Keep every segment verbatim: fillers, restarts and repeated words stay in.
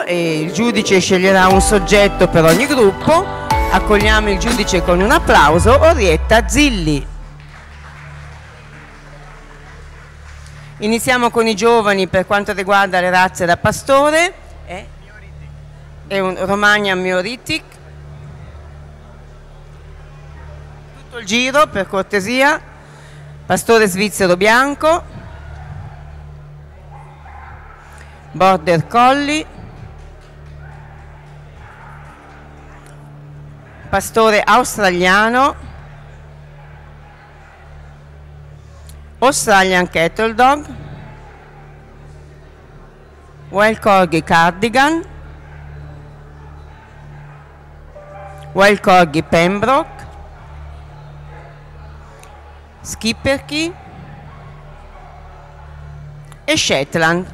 e il giudice sceglierà un soggetto per ogni gruppo. Accogliamo il giudice con un applauso, Orietta Zilli. Iniziamo con i giovani per quanto riguarda le razze da pastore. Eh? È un Romagna Mioritic. Tutto il giro per cortesia. Pastore svizzero bianco. Border Collie. Pastore australiano. Australian Cattle Dog. Wild Corgi Cardigan. Wild Corgi Pembroke. Schipperke e Shetland.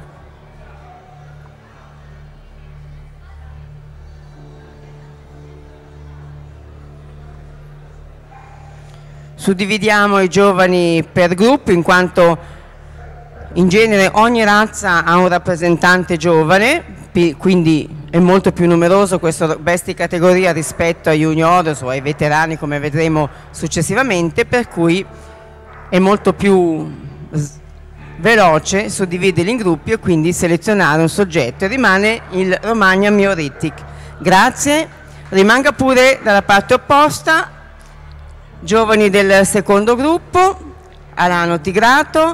Suddividiamo i giovani per gruppi, in quanto in genere ogni razza ha un rappresentante giovane, quindi è molto più numeroso questo bestia categoria rispetto ai juniores o ai veterani, come vedremo successivamente, per cui è molto più veloce suddividerli in gruppi e quindi selezionare un soggetto. Rimane il Romagna Mioritic. Grazie. Rimanga pure dalla parte opposta giovani del secondo gruppo, Alano Tigrato,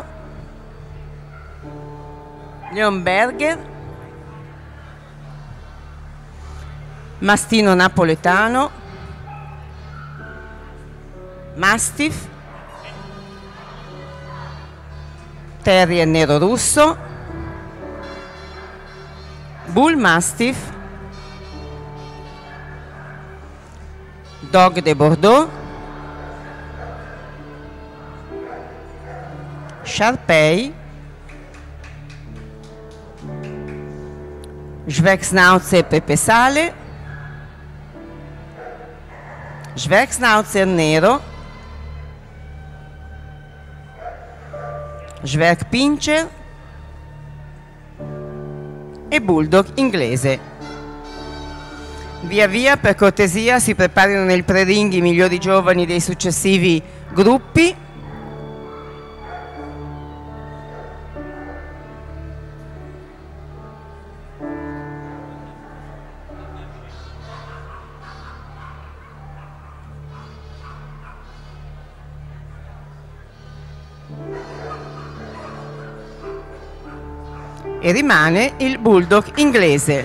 Leonberger, Mastino Napoletano, Mastiff, Terrier Nero Russo, Bull Mastiff, Dog de Bordeaux, Sharpei, Schwerksnauzer Pepesale, Schwerksnauzer Nero, Schwerkpinscher e Bulldog inglese. Via via, per cortesia, si preparino nel pre-ring i migliori giovani dei successivi gruppi. E rimane il Bulldog inglese.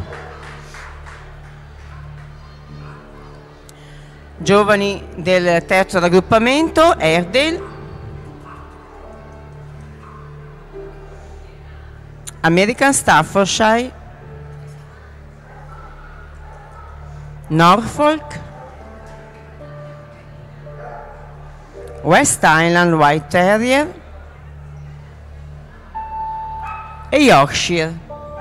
Giovani del terzo raggruppamento, Airedale, American Staffordshire, Norfolk, West Highland White Terrier e Yorkshire.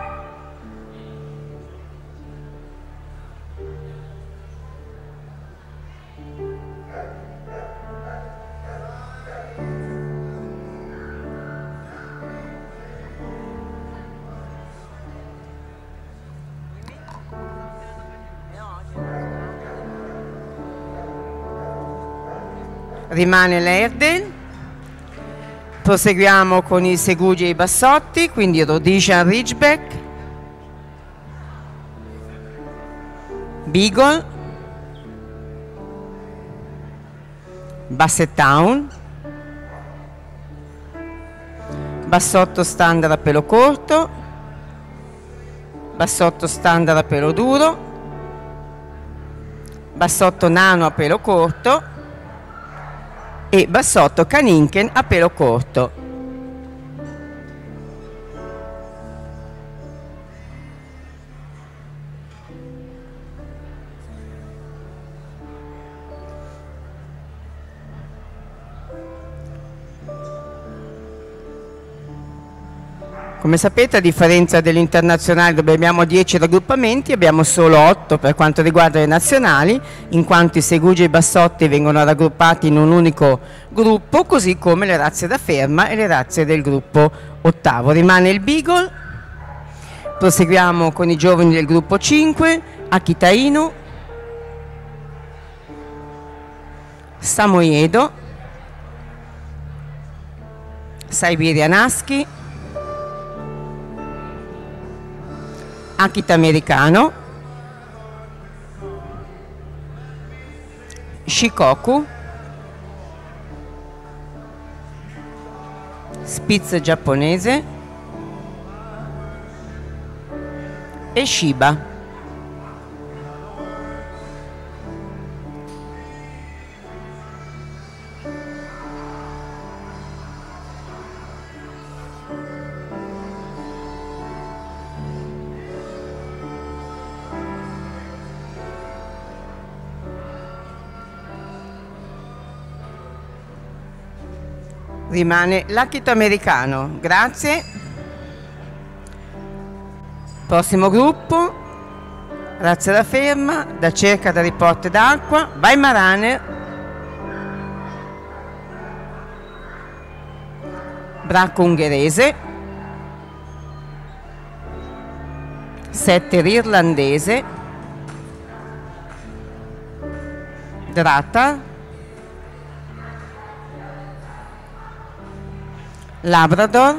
Rimane l'Airedale. Proseguiamo con i segugi e i bassotti, quindi Rhodesian Ridgeback, Beagle, Basset Town, bassotto standard a pelo corto, bassotto standard a pelo duro, bassotto nano a pelo corto e bassotto Kaninken a pelo corto. Come sapete, a differenza dell'internazionale dove abbiamo dieci raggruppamenti, abbiamo solo otto per quanto riguarda le nazionali, in quanto i segugi e i bassotti vengono raggruppati in un unico gruppo, così come le razze da ferma e le razze del gruppo ottavo. Rimane il Beagle, Proseguiamo con i giovani del gruppo cinque, Akita Inu, Samoyedo, Siberian Husky, Akita Americano, Shikoku, Spitz giapponese e Shiba. Rimane l'Akita Americano, grazie. Prossimo gruppo, razza da ferma, da cerca da riporte d'acqua, Weimaraner, bracco ungherese, setter irlandese, Drata, Labrador,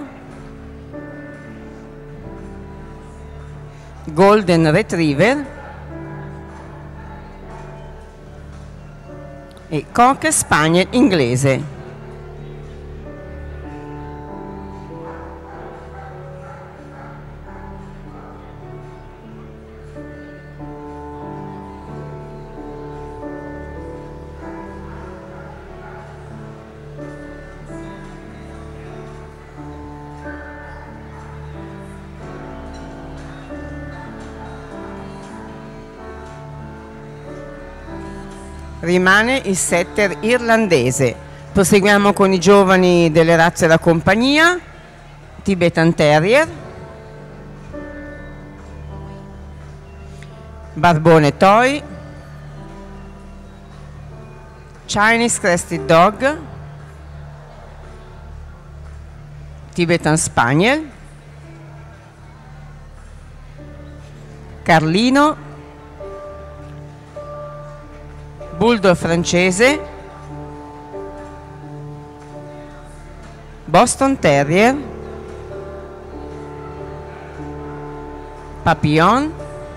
Golden Retriever e Cocker Spaniel inglese. Rimane il setter irlandese. Proseguiamo con i giovani delle razze da compagnia, Tibetan Terrier, Barbone Toy, Chinese Crested Dog, Tibetan Spaniel, Carlino, Bulldog francese, Boston Terrier, Papillon,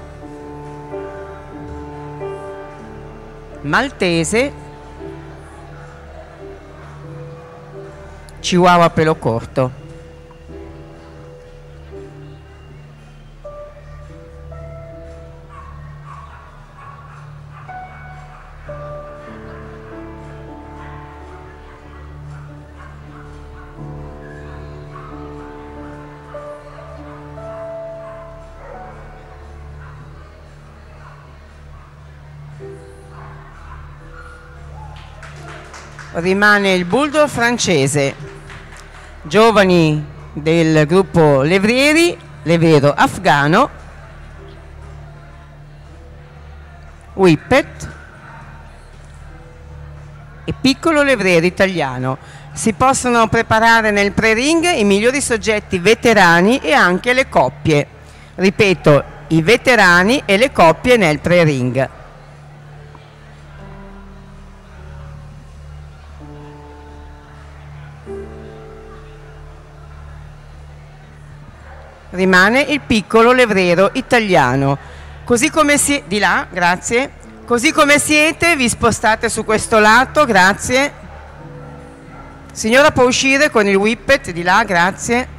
Maltese, Chihuahua pelo corto. Rimane il Bulldog francese, giovani del gruppo Levrieri, Levriero afgano, Whippet e piccolo Levriero italiano. Si possono preparare nel pre-ring i migliori soggetti veterani e anche le coppie. Ripeto, i veterani e le coppie nel pre-ring. Rimane il piccolo Levriero italiano. Così come si... di là, grazie. Così come siete, vi spostate su questo lato, grazie. Signora può uscire con il Whippet di là, grazie.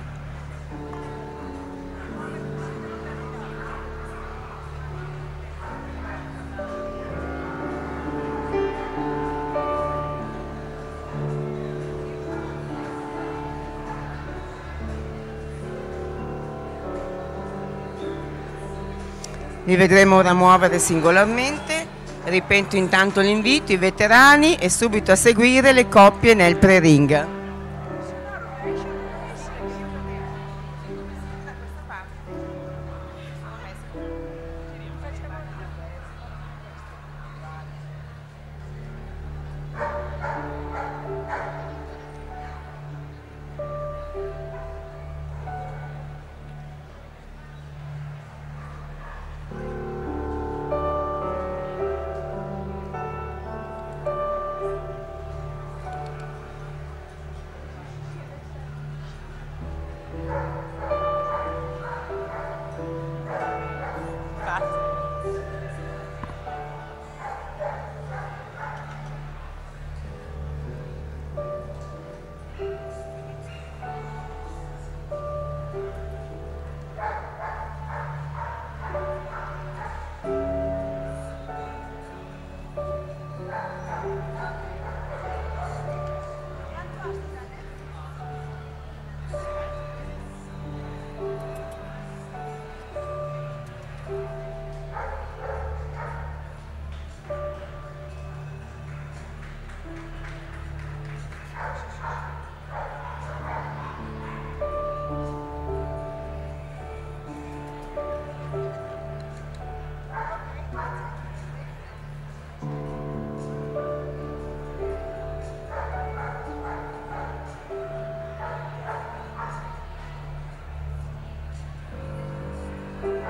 Li vedremo ora muovere singolarmente. Ripeto intanto l'invito, i veterani e subito a seguire le coppie nel pre-ring.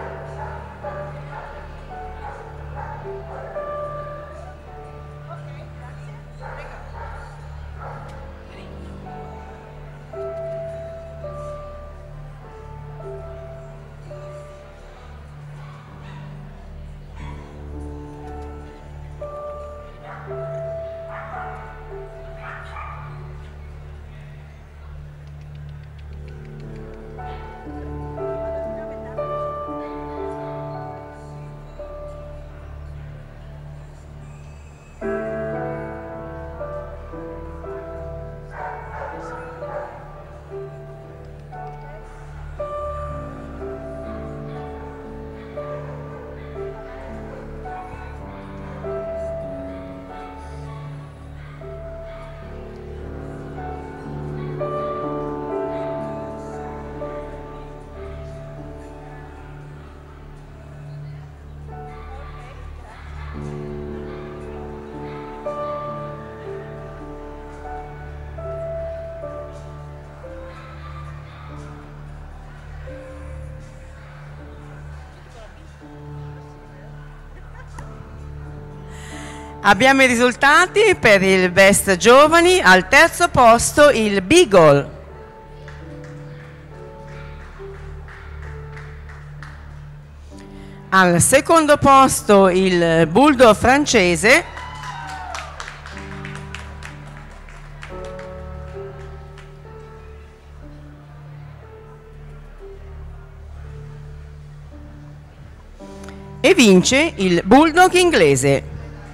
Abbiamo i risultati per il Best Giovani. Al terzo posto il Beagle. Al secondo posto il Bulldog francese. E vince il Bulldog inglese.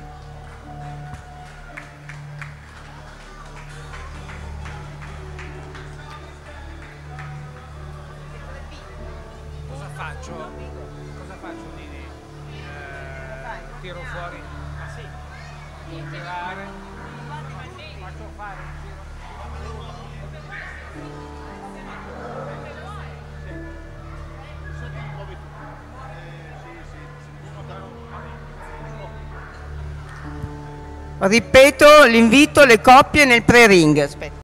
Cosa faccio? Cosa faccio, Nini? Eh, tiro fuori? Ma sì. Non tirare. Faccio fare un tiro. Ripeto l'invito, le coppie nel pre-ring. Aspetta.